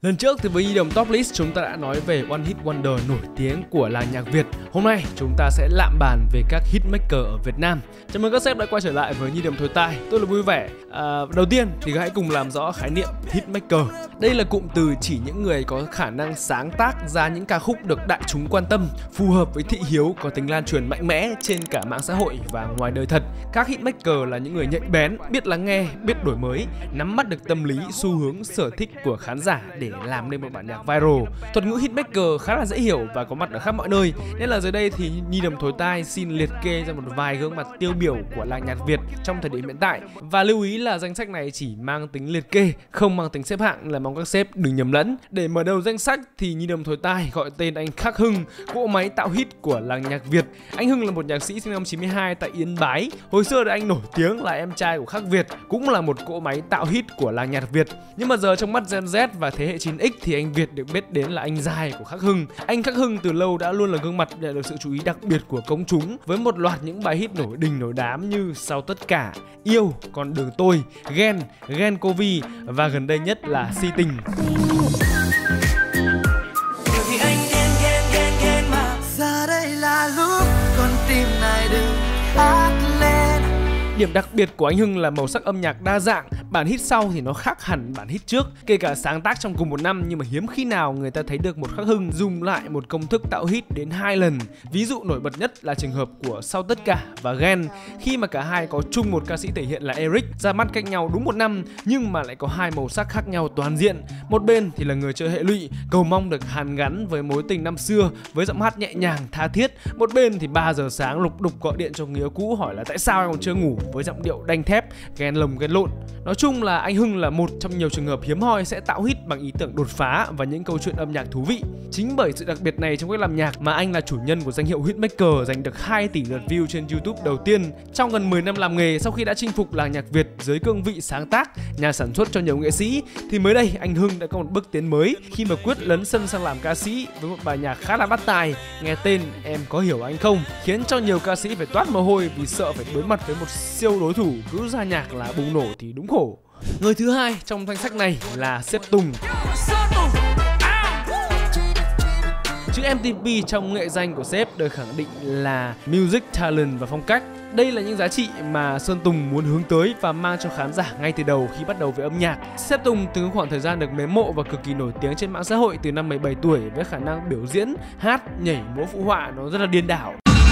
Lần trước thì với Nhi Đồng Top List chúng ta đã nói về One Hit Wonder nổi tiếng của làng nhạc Việt. Hôm nay chúng ta sẽ lạm bàn về các hitmaker ở Việt Nam. Chào mừng các sếp đã quay trở lại với Nhi Đồng Thổi Tai. Tôi là vui vẻ. Đầu tiên thì hãy cùng làm rõ khái niệm hitmaker. Đây là cụm từ chỉ những người có khả năng sáng tác ra những ca khúc được đại chúng quan tâm, phù hợp với thị hiếu, có tính lan truyền mạnh mẽ trên cả mạng xã hội và ngoài đời thật. Các hitmaker là những người nhạy bén, biết lắng nghe, biết đổi mới, nắm bắt được tâm lý, xu hướng, sở thích của khán giả để làm nên một bản nhạc viral. Thuật ngữ hitmaker khá là dễ hiểu và có mặt ở khắp mọi nơi, nên là dưới đây thì Nhi Đồng Thổi Tai xin liệt kê ra một vài gương mặt tiêu biểu của làng nhạc Việt trong thời điểm hiện tại. Và lưu ý là danh sách này chỉ mang tính liệt kê, không mang tính xếp hạng, là mong các sếp đừng nhầm lẫn. Để mở đầu danh sách thì Nhi Đồng Thổi Tai gọi tên anh Khắc Hưng, cỗ máy tạo hit của làng nhạc Việt. Anh Hưng là một nhạc sĩ sinh năm 92 tại Yên Bái. Hồi xưa thì anh nổi tiếng là em trai của Khắc Việt, cũng là một cỗ máy tạo hit của làng nhạc Việt. Nhưng mà giờ trong mắt Gen Z và thế hệ 9X thì anh Việt được biết đến là anh giai của Khắc Hưng. Anh Khắc Hưng từ lâu đã luôn là gương mặt nhận được sự chú ý đặc biệt của công chúng với một loạt những bài hit nổi đình nổi đám như Sau Tất Cả, Yêu, Con Đường Tôi, Ghen, Ghen Covid và gần đây nhất là Si Tình. Điểm đặc biệt của anh Hưng là màu sắc âm nhạc đa dạng. Bản hit sau thì nó khác hẳn bản hit trước, kể cả sáng tác trong cùng một năm, nhưng mà hiếm khi nào người ta thấy được một Khắc Hưng dùng lại một công thức tạo hit đến 2 lần. Ví dụ nổi bật nhất là trường hợp của Sau Tất Cả và Ghen, khi mà cả hai có chung một ca sĩ thể hiện là Eric, ra mắt cách nhau đúng một năm nhưng mà lại có hai màu sắc khác nhau toàn diện. Một bên thì là người chơi hệ lụy, cầu mong được hàn gắn với mối tình năm xưa với giọng hát nhẹ nhàng tha thiết. Một bên thì 3 giờ sáng lục đục gọi điện cho người yêu cũ hỏi là tại sao anh còn chưa ngủ, với giọng điệu đanh thép, ghen lồng ghen lộn. Nói chung là anh Hưng là một trong nhiều trường hợp hiếm hoi sẽ tạo hit bằng ý tưởng đột phá và những câu chuyện âm nhạc thú vị. Chính bởi sự đặc biệt này trong cách làm nhạc mà anh là chủ nhân của danh hiệu hitmaker, giành được 2 tỷ lượt view trên YouTube đầu tiên. Trong gần 10 năm làm nghề, sau khi đã chinh phục làng nhạc Việt dưới cương vị sáng tác, nhà sản xuất cho nhiều nghệ sĩ, thì mới đây anh Hưng đã có một bước tiến mới khi mà quyết lấn sân sang làm ca sĩ với một bài nhạc khá là bắt tai, nghe tên Em Có Hiểu Anh Không, khiến cho nhiều ca sĩ phải toát mồ hôi vì sợ phải đối mặt với một siêu đối thủ cứ ra nhạc là bùng nổ thì đúng khổ. Người thứ hai trong danh sách này là Sếp Tùng. Chữ MTP trong nghệ danh của sếp được khẳng định là music talent và phong cách. Đây là những giá trị mà Sơn Tùng muốn hướng tới và mang cho khán giả ngay từ đầu khi bắt đầu với âm nhạc. Sếp Tùng từng có khoảng thời gian được mến mộ và cực kỳ nổi tiếng trên mạng xã hội từ năm 17 tuổi với khả năng biểu diễn, hát, nhảy, múa phụ họa nó rất là điên đảo.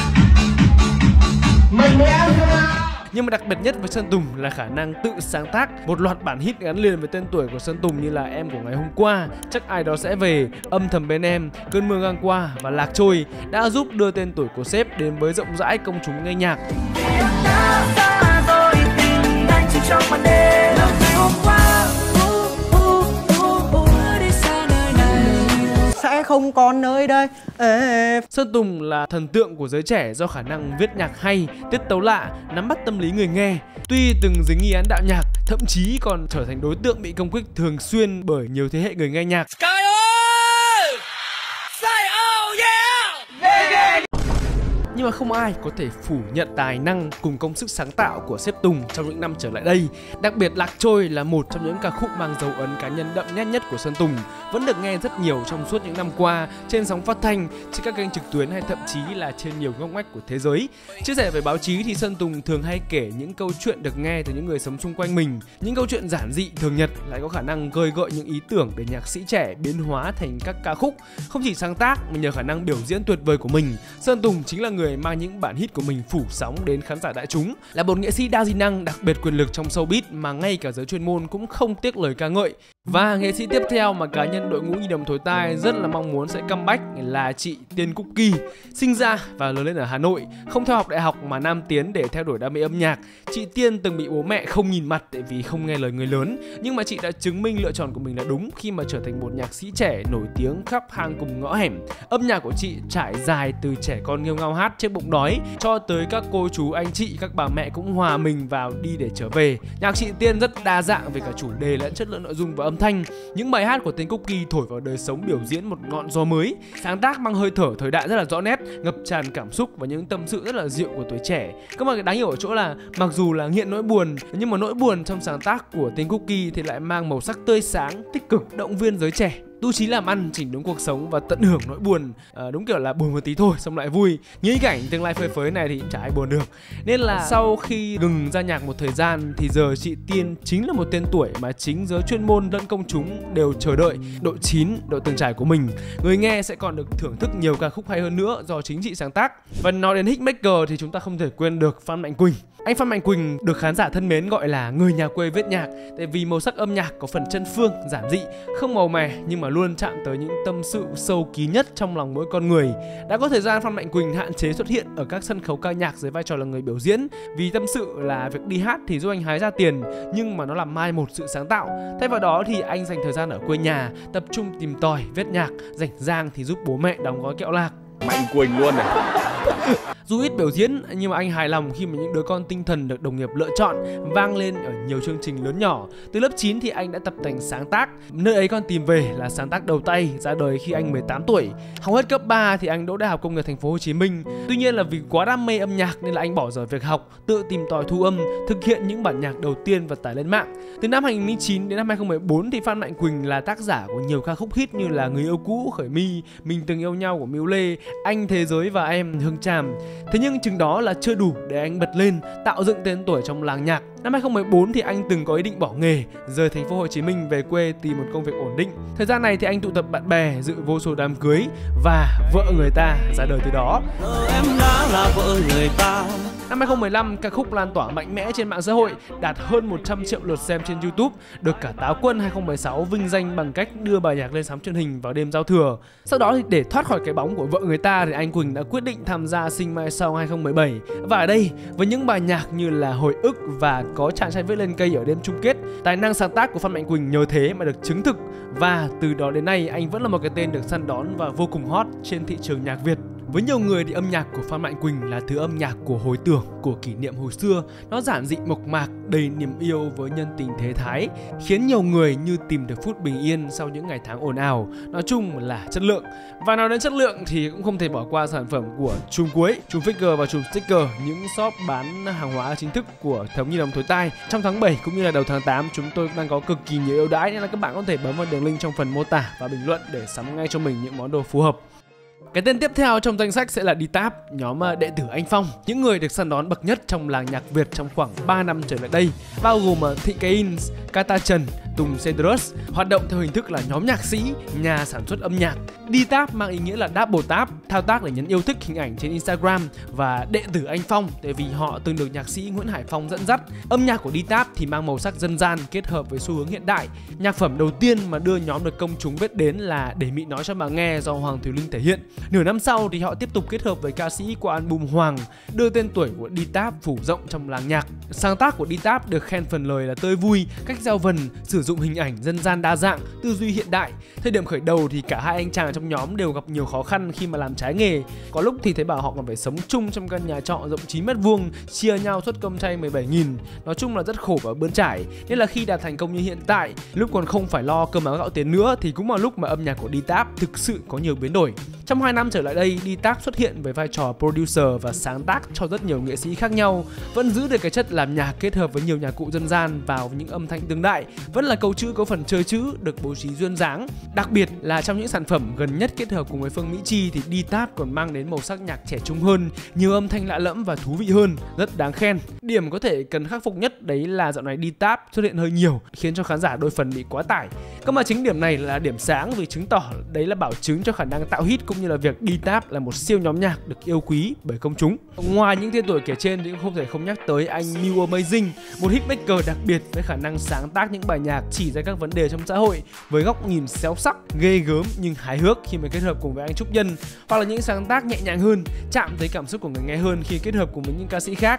Nhưng mà đặc biệt nhất với Sơn Tùng là khả năng tự sáng tác một loạt bản hit gắn liền với tên tuổi của Sơn Tùng như là Em Của Ngày Hôm Qua, Chắc Ai Đó Sẽ Về, Âm Thầm Bên Em, Cơn Mưa Ngang Qua và Lạc Trôi đã giúp đưa tên tuổi của sếp đến với rộng rãi công chúng nghe nhạc. Sẽ không còn nơi đây. Sơn Tùng là thần tượng của giới trẻ do khả năng viết nhạc hay, tiết tấu lạ, nắm bắt tâm lý người nghe. Tuy từng dính nghi án đạo nhạc, thậm chí còn trở thành đối tượng bị công kích thường xuyên bởi nhiều thế hệ người nghe nhạc. Sky ơi! Say oh yeah! Nhưng mà không ai có thể phủ nhận tài năng cùng công sức sáng tạo của sếp Tùng trong những năm trở lại đây. Đặc biệt Lạc Trôi là một trong những ca khúc mang dấu ấn cá nhân đậm nét nhất của Sơn Tùng, vẫn được nghe rất nhiều trong suốt những năm qua trên sóng phát thanh, trên các kênh trực tuyến hay thậm chí là trên nhiều ngóc ngách của thế giới. Chia sẻ với báo chí thì Sơn Tùng thường hay kể những câu chuyện được nghe từ những người sống xung quanh mình, những câu chuyện giản dị thường nhật lại có khả năng khơi gợi những ý tưởng để nhạc sĩ trẻ biến hóa thành các ca khúc. Không chỉ sáng tác mà nhờ khả năng biểu diễn tuyệt vời của mình, Sơn Tùng chính là người mang những bản hit của mình phủ sóng đến khán giả đại chúng, là một nghệ sĩ đa di năng đặc biệt quyền lực trong showbiz mà ngay cả giới chuyên môn cũng không tiếc lời ca ngợi. Và nghệ sĩ tiếp theo mà cá nhân đội ngũ Nhi Đồng Thổi Tai rất là mong muốn sẽ comeback là chị Tiên Cookie. Sinh ra và lớn lên ở Hà Nội, không theo học đại học mà nam tiến để theo đuổi đam mê âm nhạc. Chị Tiên từng bị bố mẹ không nhìn mặt tại vì không nghe lời người lớn, nhưng mà chị đã chứng minh lựa chọn của mình là đúng khi mà trở thành một nhạc sĩ trẻ nổi tiếng khắp hang cùng ngõ hẻm. Âm nhạc của chị trải dài từ trẻ con nghêu ngao hát trên bụng đói cho tới các cô chú anh chị, các bà mẹ cũng hòa mình vào đi để trở về. Nhạc chị Tiên rất đa dạng về cả chủ đề lẫn chất lượng nội dung và âm âm thanh. Những bài hát của tên Cookie thổi vào đời sống biểu diễn một ngọn gió mới, sáng tác mang hơi thở thời đại rất là rõ nét, ngập tràn cảm xúc và những tâm sự rất là dịu của tuổi trẻ. Các bạn đáng hiểu ở chỗ là mặc dù là nghiện nỗi buồn, nhưng mà nỗi buồn trong sáng tác của tên Cookie thì lại mang màu sắc tươi sáng, tích cực, động viên giới trẻ. Tu chí làm ăn, chỉnh đốn cuộc sống và tận hưởng nỗi buồn, đúng kiểu là buồn một tí thôi xong lại vui. Nghĩ cảnh tương lai phơi phới này thì cũng chả ai buồn được. Nên là sau khi ngừng ra nhạc một thời gian thì giờ chị Tiên chính là một tên tuổi mà chính giới chuyên môn lẫn công chúng đều chờ đợi độ chín, độ từng trải của mình. Người nghe sẽ còn được thưởng thức nhiều ca khúc hay hơn nữa do chính chị sáng tác. Và nói đến hitmaker thì chúng ta không thể quên được Phan Mạnh Quỳnh. Anh Phan Mạnh Quỳnh được khán giả thân mến gọi là người nhà quê viết nhạc, tại vì màu sắc âm nhạc có phần chân phương, giản dị, không màu mè nhưng mà luôn chạm tới những tâm sự sâu kín nhất trong lòng mỗi con người. Đã có thời gian Phan Mạnh Quỳnh hạn chế xuất hiện ở các sân khấu ca nhạc dưới vai trò là người biểu diễn, vì tâm sự là việc đi hát thì giúp anh hái ra tiền nhưng mà nó làm mai một sự sáng tạo. Thay vào đó thì anh dành thời gian ở quê nhà, tập trung tìm tòi viết nhạc, rảnh rang thì giúp bố mẹ đóng gói kẹo lạc. Mạnh Quỳnh luôn này. Dù ít biểu diễn nhưng mà anh hài lòng khi mà những đứa con tinh thần được đồng nghiệp lựa chọn vang lên ở nhiều chương trình lớn nhỏ. Từ lớp 9 thì anh đã tập tành sáng tác. Nơi ấy con tìm về là sáng tác đầu tay, ra đời khi anh 18 tuổi. Học hết cấp 3 thì anh đỗ Đại học Công nghiệp Thành phố Hồ Chí Minh. Tuy nhiên là vì quá đam mê âm nhạc nên là anh bỏ dở việc học, tự tìm tòi thu âm, thực hiện những bản nhạc đầu tiên và tải lên mạng. Từ năm 2009 đến năm 2014 thì Phan Mạnh Quỳnh là tác giả của nhiều ca khúc hit như là Người yêu cũ, Khởi mi, Mình từng yêu nhau của Miu Lê, Anh thế giới và em Hương Tràm. Thế nhưng chừng đó là chưa đủ để anh bật lên, tạo dựng tên tuổi trong làng nhạc. Năm 2014 thì anh từng có ý định bỏ nghề, rời thành phố Hồ Chí Minh về quê tìm một công việc ổn định. Thời gian này thì anh tụ tập bạn bè, dự vô số đám cưới và Vợ Người Ta ra đời từ đó. Em đã là vợ người ta. Năm 2015, ca khúc lan tỏa mạnh mẽ trên mạng xã hội, đạt hơn 100 triệu lượt xem trên YouTube, được cả Táo Quân 2016 vinh danh bằng cách đưa bài nhạc lên sóng truyền hình vào đêm giao thừa. Sau đó thì để thoát khỏi cái bóng của Vợ Người Ta thì anh Quỳnh đã quyết định tham gia Sing My Song 2017. Và ở đây, với những bài nhạc như là Hồi ức và Có chàng trai viết lên cây ở đêm chung kết, tài năng sáng tác của Phan Mạnh Quỳnh nhờ thế mà được chứng thực. Và từ đó đến nay, anh vẫn là một cái tên được săn đón và vô cùng hot trên thị trường nhạc Việt. Với nhiều người thì âm nhạc của Phan Mạnh Quỳnh là thứ âm nhạc của hồi tưởng, của kỷ niệm hồi xưa. Nó giản dị mộc mạc, đầy niềm yêu với nhân tình thế thái, khiến nhiều người như tìm được phút bình yên sau những ngày tháng ồn ào. Nói chung là chất lượng. Và nói đến chất lượng thì cũng không thể bỏ qua sản phẩm của Chùm Cuối, Chùm Figure và Chùm Sticker, những shop bán hàng hóa chính thức của Thống Nhi Đồng Thối Tai. Trong tháng 7 cũng như là đầu tháng 8 chúng tôi đang có cực kỳ nhiều ưu đãi nên là các bạn có thể bấm vào đường link trong phần mô tả và bình luận để sắm ngay cho mình những món đồ phù hợp. Cái tên tiếp theo trong danh sách sẽ là D-Tap, nhóm đệ tử Anh Phong, những người được săn đón bậc nhất trong làng nhạc Việt trong khoảng 3 năm trở lại đây, bao gồm Thị Kain, Kata Trần, Tùng Cedrus, hoạt động theo hình thức là nhóm nhạc sĩ, nhà sản xuất âm nhạc. D-Tap mang ý nghĩa là Double Tap, thao tác để nhấn yêu thích hình ảnh trên Instagram, và đệ tử Anh Phong tại vì họ từng được nhạc sĩ Nguyễn Hải Phong dẫn dắt. Âm nhạc của D-Tap thì mang màu sắc dân gian kết hợp với xu hướng hiện đại. Nhạc phẩm đầu tiên mà đưa nhóm được công chúng biết đến là Để Mị Nói Cho Bà Nghe do Hoàng Thùy Linh thể hiện. Nửa năm sau thì họ tiếp tục kết hợp với ca sĩ qua album Hoàng, đưa tên tuổi của D-Tap phủ rộng trong làng nhạc. Sáng tác của D-Tap được khen phần lời là tươi vui, cách giao vần, sử dụng hình ảnh dân gian đa dạng, tư duy hiện đại. Thời điểm khởi đầu thì cả hai anh chàng trong nhóm đều gặp nhiều khó khăn khi mà làm trái nghề. Có lúc thì thấy bảo họ còn phải sống chung trong căn nhà trọ rộng 9 m², chia nhau suất cơm chay 17.000. Nói chung là rất khổ và bươn trải. Nên là khi đạt thành công như hiện tại, lúc còn không phải lo cơm áo gạo tiền nữa thì cũng là lúc mà âm nhạc của D-Tap thực sự có nhiều biến đổi. Trong 2 năm trở lại đây, D-Tap xuất hiện với vai trò producer và sáng tác cho rất nhiều nghệ sĩ khác nhau, vẫn giữ được cái chất làm nhạc kết hợp với nhiều nhạc cụ dân gian vào những âm thanh đương đại, vẫn là câu chữ có phần chơi chữ được bố trí duyên dáng. Đặc biệt là trong những sản phẩm gần nhất kết hợp cùng với Phương Mỹ Chi thì D-Tap còn mang đến màu sắc nhạc trẻ trung hơn, nhiều âm thanh lạ lẫm và thú vị hơn, rất đáng khen. Điểm có thể cần khắc phục nhất đấy là dạo này D-Tap xuất hiện hơi nhiều, khiến cho khán giả đôi phần bị quá tải. Cơ mà chính điểm này là điểm sáng vì chứng tỏ đấy là bảo chứng cho khả năng tạo hit cũng như là việc D-Tap là một siêu nhóm nhạc được yêu quý bởi công chúng. Ngoài những tên tuổi kể trên thì cũng không thể không nhắc tới anh Mew Amazing, một hitmaker đặc biệt với khả năng sáng tác những bài nhạc chỉ ra các vấn đề trong xã hội với góc nhìn xéo sắc, ghê gớm nhưng hài hước khi mà kết hợp cùng với anh Trúc Nhân, hoặc là những sáng tác nhẹ nhàng hơn, chạm tới cảm xúc của người nghe hơn khi kết hợp cùng với những ca sĩ khác.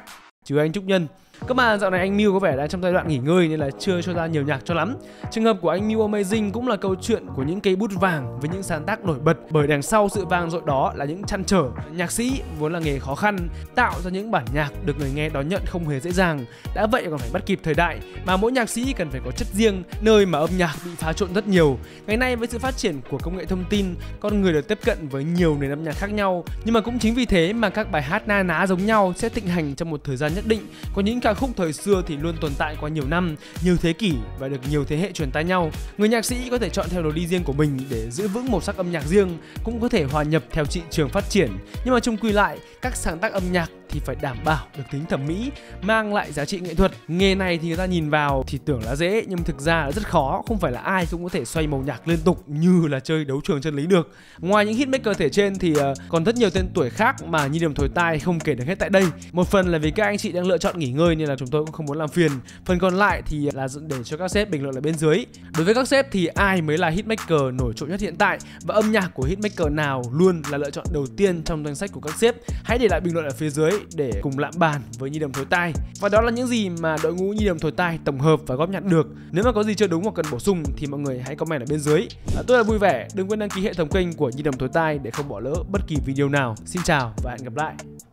trừ anh Trúc Nhân. Các bạn, dạo này anh Mew có vẻ đang trong giai đoạn nghỉ ngơi nên là chưa cho ra nhiều nhạc cho lắm. Trường hợp của anh Mew Amazing cũng là câu chuyện của những cây bút vàng với những sáng tác nổi bật, bởi đằng sau sự vang dội đó là những trăn trở. Nhạc sĩ vốn là nghề khó khăn, tạo ra những bản nhạc được người nghe đón nhận không hề dễ dàng. Đã vậy còn phải bắt kịp thời đại, mà mỗi nhạc sĩ cần phải có chất riêng, nơi mà âm nhạc bị pha trộn rất nhiều. Ngày nay với sự phát triển của công nghệ thông tin, con người được tiếp cận với nhiều nền âm nhạc khác nhau, nhưng mà cũng chính vì thế mà các bài hát na ná giống nhau sẽ thịnh hành trong một thời gian nhất định. Có những ca khúc thời xưa thì luôn tồn tại qua nhiều năm, nhiều thế kỷ và được nhiều thế hệ truyền tai nhau. Người nhạc sĩ có thể chọn theo lối đi riêng của mình để giữ vững màu sắc âm nhạc riêng, cũng có thể hòa nhập theo thị trường phát triển. Nhưng mà chung quy lại, các sáng tác âm nhạc thì phải đảm bảo được tính thẩm mỹ, mang lại giá trị nghệ thuật. Nghề này thì người ta nhìn vào thì tưởng là dễ, nhưng thực ra là rất khó, không phải là ai cũng có thể xoay màu nhạc liên tục như là chơi đấu trường chân lý được. Ngoài những hitmaker thể trên thì còn rất nhiều tên tuổi khác mà Nhi Đồng Thổi Tai không kể được hết tại đây. Một phần là vì các anh chị đang lựa chọn nghỉ ngơi nên là chúng tôi cũng không muốn làm phiền. Phần còn lại thì là để cho các sếp bình luận ở bên dưới. Đối với các sếp thì ai mới là hitmaker nổi trội nhất hiện tại, và âm nhạc của hitmaker nào luôn là lựa chọn đầu tiên trong danh sách của các sếp? Hãy để lại bình luận ở phía dưới để cùng lạm bàn với Nhi Đồng Thổi Tai. Và đó là những gì mà đội ngũ Nhi Đồng Thổi Tai tổng hợp và góp nhặt được. Nếu mà có gì chưa đúng hoặc cần bổ sung thì mọi người hãy comment ở bên dưới. Tôi là Vui Vẻ, đừng quên đăng ký hệ thống kênh của Nhi Đồng Thổi Tai để không bỏ lỡ bất kỳ video nào. Xin chào và hẹn gặp lại.